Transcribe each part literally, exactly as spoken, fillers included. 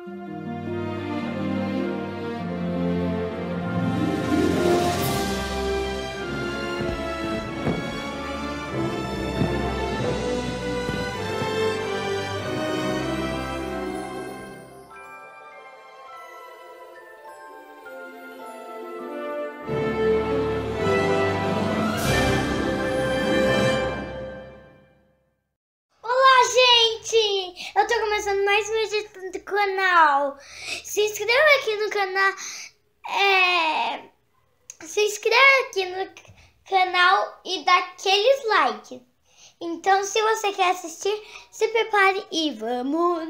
Eu tô começando mais um vídeo do canal. Se inscreva aqui no canal. É... Se inscreva aqui no canal e dá aqueles likes. Então, se você quer assistir, se prepare e vamos.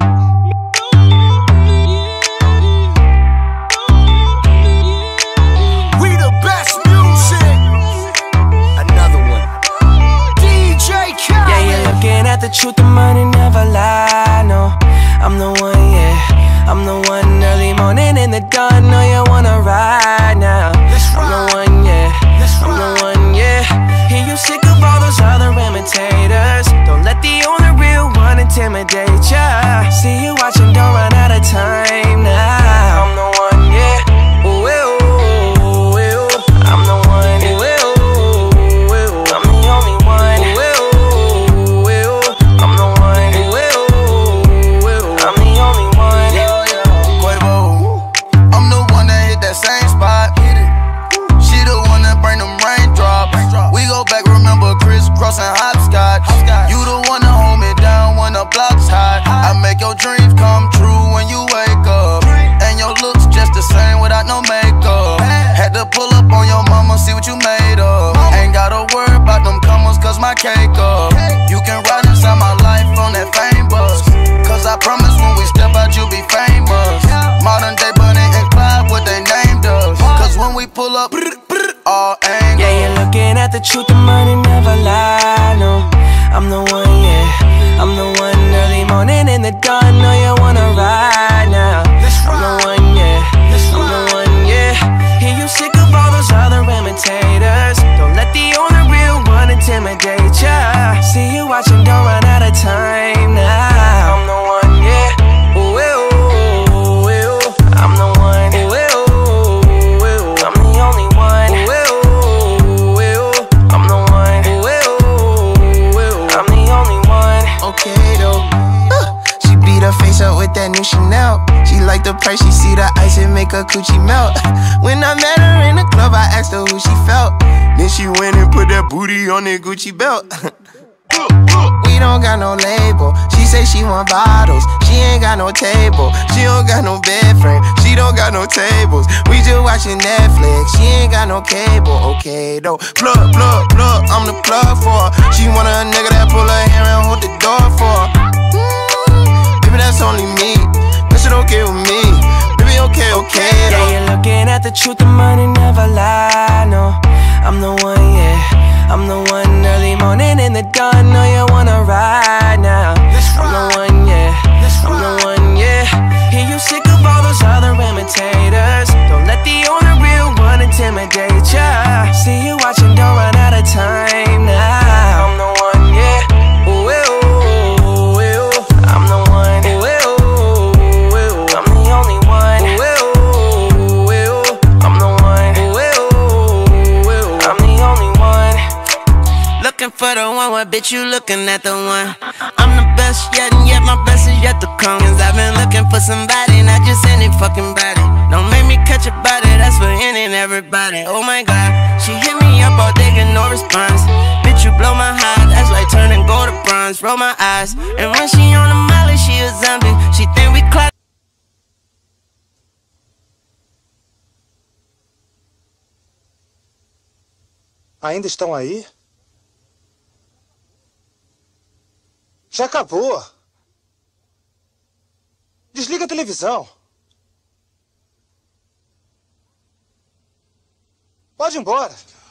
We the best music. Another one. D J Khaled. Yeah, you're looking at the truth, the money never lie. No, I'm the one, yeah. I'm the one early morning in the dawn. Know you wanna ride now. I'm the one, yeah. I'm the one, yeah. Hear you sick of all those other imitators. Don't let the only real one intimidate ya. See you watching, don't run out of time now. I'm the one, yeah. Ooh, ooh, ooh, ooh. I'm the one, ooh, ooh, ooh. I'm the only one, ooh, ooh, ooh. I'm the one, ooh, ooh, ooh. I'm the only one. Quavo, I'm the one that hit that same spot. She the one that bring them raindrops. We go back, remember crisscrossing hopscotch. You the one that hold me down when the block's hot. I make your dreams come true when you wake up. And your looks just the same without no makeup. Had to pull up on your mama, see what you made of. Ain't gotta worry about them comers, cause my cake up. You can ride inside my life on that fame bus. Cause I promise when we step out, you'll be famous. Modern day Bunny and Clyde, what they named us. Cause when we pull up, all angles. Yeah, you're looking at the truth, the money never lie. No, I'm the one, yeah. I'm the one early morning in the dawn. Know you wanna ride now. I'm the one, yeah. I'm the one, yeah. Hear you sick of all those other imitators. Don't let the only real one intimidate ya. See you watching, don't run out of time now. I'm the one, yeah. Ooh, ooh, ooh, ooh. I'm the one, ooh, ooh, ooh. I'm the only one, ooh, ooh, ooh. I'm the one, ooh, ooh, ooh. I'm the only one. Okay though, uh, she beat her face up with that new Chanel. She like the price, she see the ice and make her coochie melt. When I met her in the club, I asked her who she felt. Then she went and put that booty on that Gucci belt. We don't got no label. She say she want bottles. She ain't got no table. She don't got no bed frame. She don't got no tables. We just watching Netflix. She ain't got no cable. Okay though, plug, plug, plug. I'm the plug for her. She want a nigga that pull her hair and hold the door for her. Mm, baby, that's only me. That shit okay with me. Baby, okay, okay though. Yeah, you're looking at the truth, the money never lie. No, I'm the one, yeah. I'm the one early morning in the dawn. Know you wanna ride now. I'm the one, yeah. I'm the one, yeah. Hear you sick of all those other imitators. Don't let the only real one intimidate ya. See you watching, don't run out of time now. I'm the one, yeah. Ooh, ooh, ooh. I'm the one, ooh, ooh, ooh. I'm the only one, ooh, ooh, ooh. I'm the one, ooh, ooh, ooh. I'm the only one. Looking for the one, what bitch you looking at the one? I'm the best yet, and yet my best is yet to come. Cause I've been looking for somebody, not just any fucking body. Don't make me catch a body, that's for any and everybody. Oh my god, she hit me up all day, get no response. Bitch, you blow my heart, that's like turning gold to bronze. Roll my eyes, and when she on the molly, she a zombie. She think we clock. Ainda estão aí? Já acabou. Desliga a televisão. Pode ir embora.